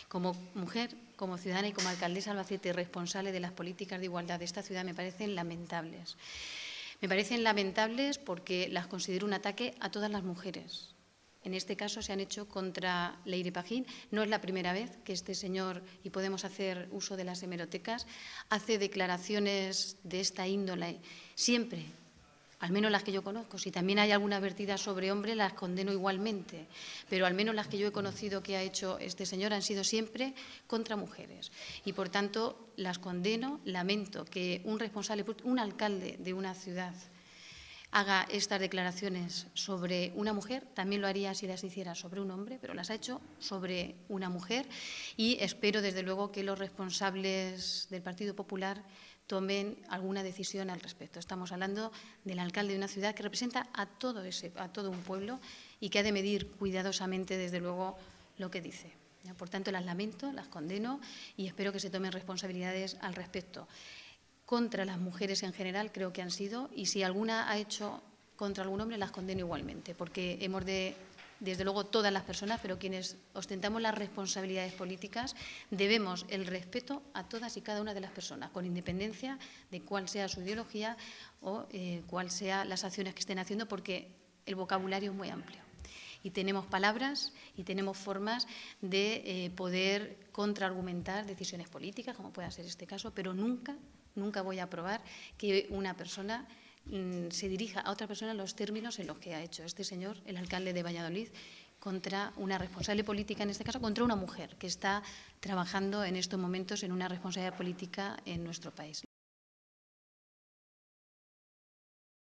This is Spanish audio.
Como mujer, como ciudadana y como alcaldesa de Albacete responsable de las políticas de igualdad de esta ciudad me parecen lamentables. Me parecen lamentables porque las considero un ataque a todas las mujeres. En este caso se han hecho contra Leire Pajín. No es la primera vez que este señor, y podemos hacer uso de las hemerotecas, hace declaraciones de esta índole. Siempre, al menos las que yo conozco, si también hay alguna vertida sobre hombres, las condeno igualmente, pero al menos las que yo he conocido que ha hecho este señor han sido siempre contra mujeres. Y, por tanto, las condeno. Lamento que un responsable, un alcalde de una ciudad, haga estas declaraciones sobre una mujer. También lo haría si las hiciera sobre un hombre, pero las ha hecho sobre una mujer, y espero, desde luego, que los responsables del Partido Popular tomen alguna decisión al respecto. Estamos hablando del alcalde de una ciudad que representa a todo un pueblo y que ha de medir cuidadosamente, desde luego, lo que dice. Por tanto, las lamento, las condeno y espero que se tomen responsabilidades al respecto. Contra las mujeres en general creo que han sido, y si alguna ha hecho contra algún hombre, las condeno igualmente, porque hemos de, desde luego todas las personas, pero quienes ostentamos las responsabilidades políticas, debemos el respeto a todas y cada una de las personas, con independencia de cuál sea su ideología o cuál sean las acciones que estén haciendo, porque el vocabulario es muy amplio. Y tenemos palabras y tenemos formas de poder contraargumentar decisiones políticas, como pueda ser este caso, pero nunca voy a aprobar que una persona se dirija a otra persona en los términos en los que ha hecho este señor, el alcalde de Valladolid, contra una responsable política, en este caso contra una mujer que está trabajando en estos momentos en una responsabilidad política en nuestro país.